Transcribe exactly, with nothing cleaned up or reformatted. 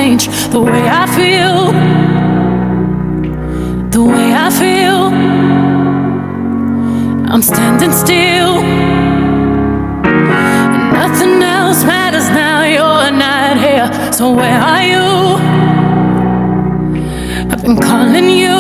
change the way I feel, the way I feel. I'm standing still, and nothing else matters now. You're not here, so where are you? I've been calling you.